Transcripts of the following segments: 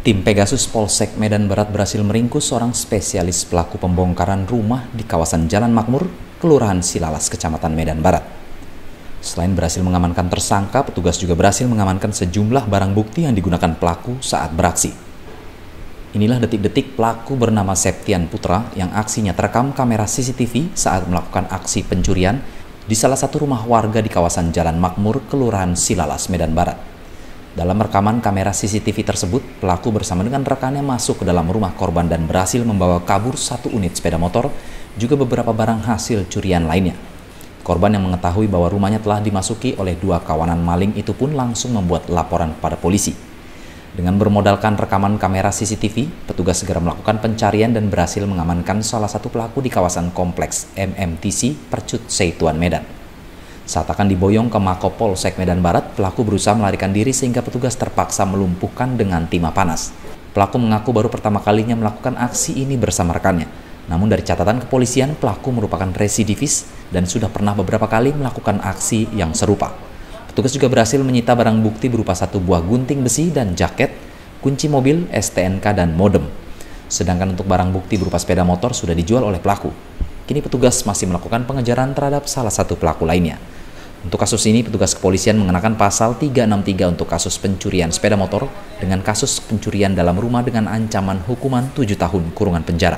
Tim Pegasus Polsek Medan Barat berhasil meringkus seorang spesialis pelaku pembongkaran rumah di kawasan Jalan Makmur, Kelurahan Silalas, Kecamatan Medan Barat. Selain berhasil mengamankan tersangka, petugas juga berhasil mengamankan sejumlah barang bukti yang digunakan pelaku saat beraksi. Inilah detik-detik pelaku bernama Septian Putra yang aksinya terekam kamera CCTV saat melakukan aksi pencurian di salah satu rumah warga di kawasan Jalan Makmur, Kelurahan Silalas, Medan Barat. Dalam rekaman kamera CCTV tersebut, pelaku bersama dengan rekannya masuk ke dalam rumah korban dan berhasil membawa kabur satu unit sepeda motor, juga beberapa barang hasil curian lainnya. Korban yang mengetahui bahwa rumahnya telah dimasuki oleh dua kawanan maling itu pun langsung membuat laporan kepada polisi. Dengan bermodalkan rekaman kamera CCTV, petugas segera melakukan pencarian dan berhasil mengamankan salah satu pelaku di kawasan kompleks MMTC Percut Seituan Medan. Saat akan diboyong ke Mako Polsek Medan Barat, pelaku berusaha melarikan diri sehingga petugas terpaksa melumpuhkan dengan timah panas. Pelaku mengaku baru pertama kalinya melakukan aksi ini bersama rekannya. Namun dari catatan kepolisian, pelaku merupakan residivis dan sudah pernah beberapa kali melakukan aksi yang serupa. Petugas juga berhasil menyita barang bukti berupa satu buah gunting besi dan jaket, kunci mobil, STNK, dan modem. Sedangkan untuk barang bukti berupa sepeda motor sudah dijual oleh pelaku. Kini petugas masih melakukan pengejaran terhadap salah satu pelaku lainnya. Untuk kasus ini, petugas kepolisian mengenakan pasal 363 untuk kasus pencurian sepeda motor dengan kasus pencurian dalam rumah dengan ancaman hukuman 7 tahun kurungan penjara.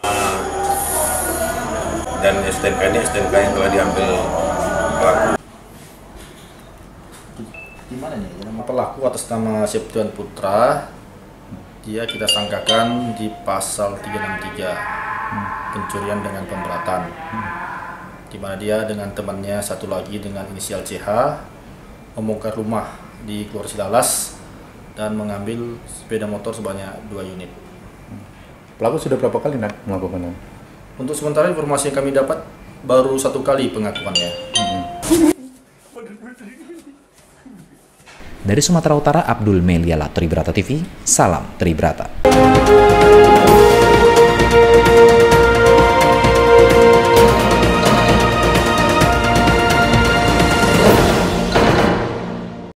Dan STNK ini STNK yang telah diambil pelaku. Gimana nih? Pelaku atas nama Septian Putra, dia kita sangkakan di pasal 363 pencurian dengan pemberatan. Di mana dia dengan temannya satu lagi dengan inisial CH membongkar rumah di Kelurahan Silalas dan mengambil sepeda motor sebanyak 2 unit. Pelaku sudah berapa kali melakukannya? Untuk sementara informasi yang kami dapat baru 1 kali pengakuannya. Dari Sumatera Utara, Abdul Meliala, Tribrata TV, salam Tribrata.